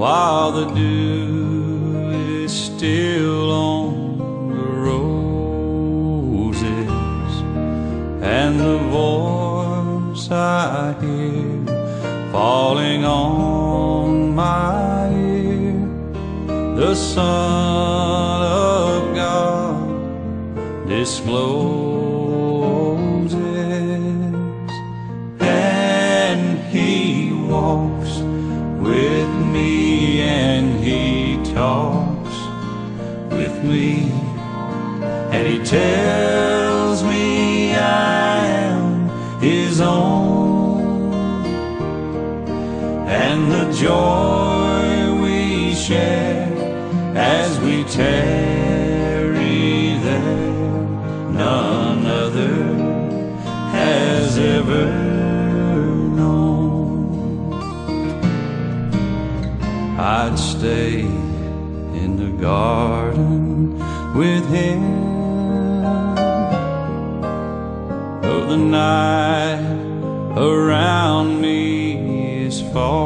while the dew is still on the roses, and the voice I hear falling on my ear, the Son of God discloses, and He walks with me, and He talks with me, and He tells me I am His own, and the joy we share as we tarry there, none other has ever known. I'd stay in the garden with Him, though the night around me is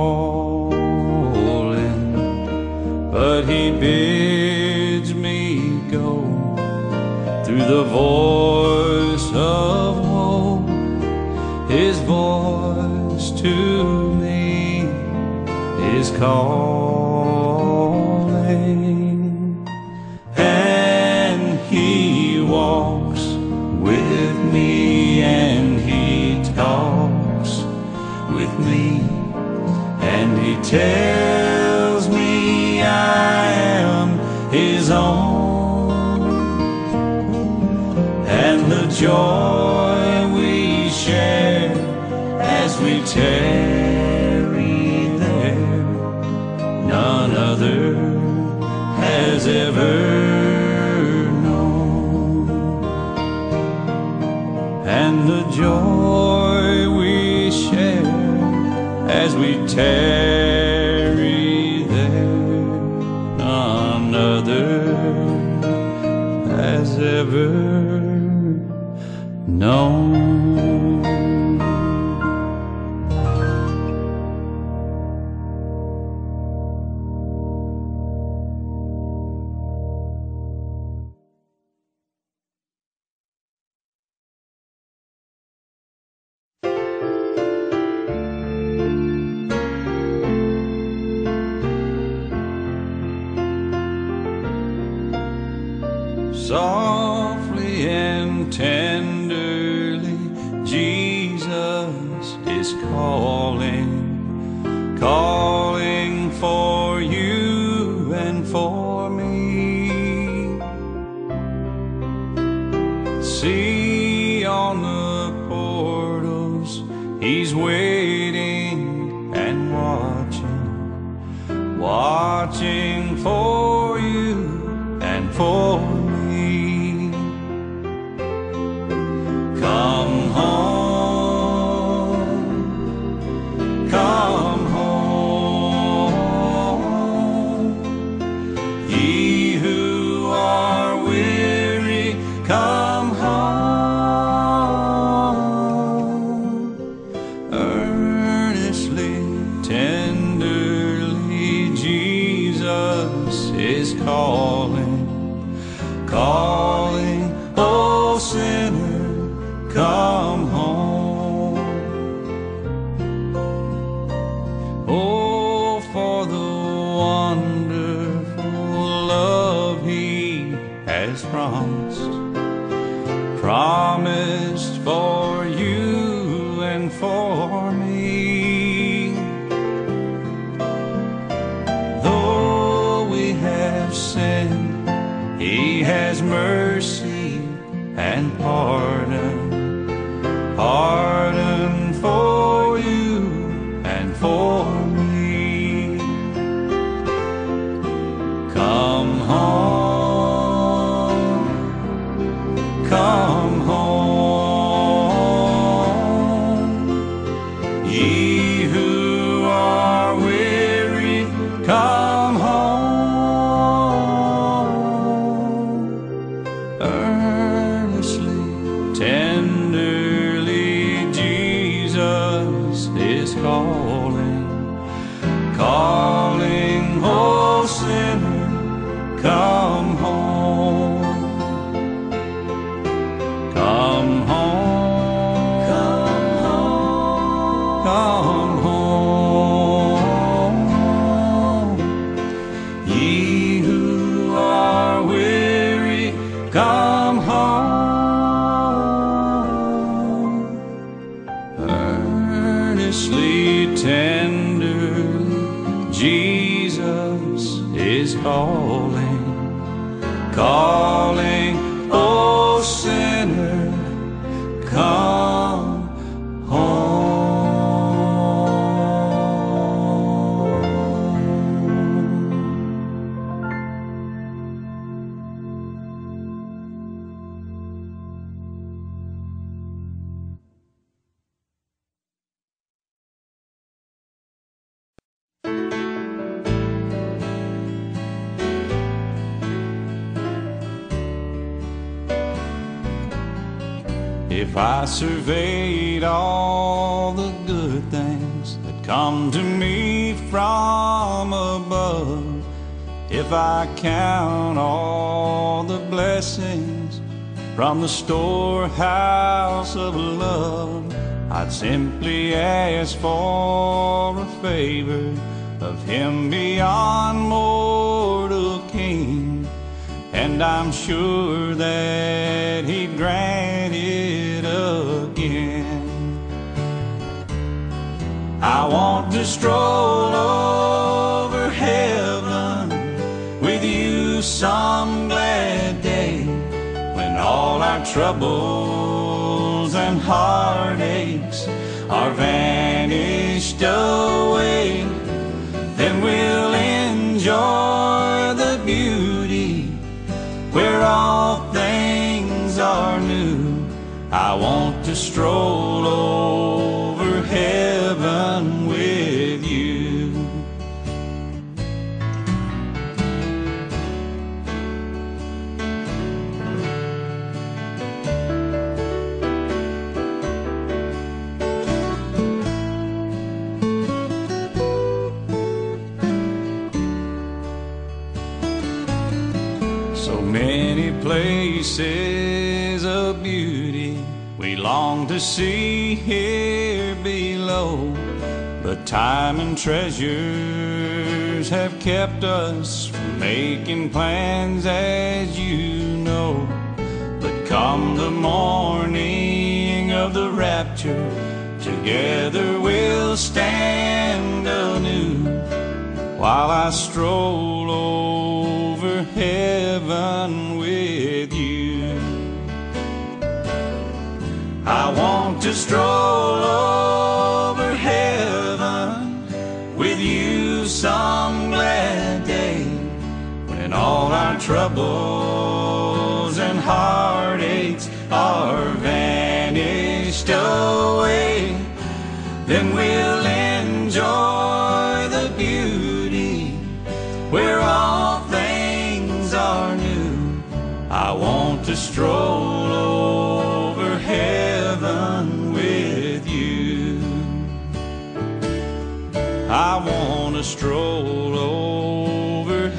falling, but He bids me go through the voice of woe. His voice to me is calling, and He walks with me, and He talks with me, and He tells me I am His own, and the joy we share as we tarry there, none other has ever known, and the joy we share as we tarry there, none other has ever known. Softly and tenderly, Jesus is calling, calling for you and for me. See on the portals, He's waiting and watching, watching for you and for me. Come home, come home, ye who are weary, come home. Earnestly, tenderly, Jesus is calling, calling, oh sinner, come home. Oh, for the wonderful love He has promised, promised for you and for me. Though we have sinned, He has mercy and pardon, pardon for you and for me. Come home, come home, ye who are weary, come home. Earnestly, tenderly, Jesus is calling, calling oh sinner, come home. Come home, come home, come home. Ye who are weary, come home. Earnestly, tenderly, Jesus is calling, calling, oh sinner, come home. If I surveyed all the good things that come to me from above, if I count all the blessings from the storehouse of love, I'd simply ask for a favor of him beyond mortal king, and I'm sure that he'd grant it again. I want to stroll over heaven with you some glad day, when all our troubles and heartaches are vanished away. Then we'll enjoy the beauty where all things are new. I want to stroll over heaven with you. So many places of beauty we long to see here below, but time and treasures have kept us from making plans, as you know. But come the morning of the rapture, together we'll stand anew, while I stroll over heaven with you. I want to stroll over heaven with you some glad day, when all our troubles and heartaches are vanished away. Then we'll enjoy the beauty where all things are new. I want to stroll over heaven with you. I want to stroll over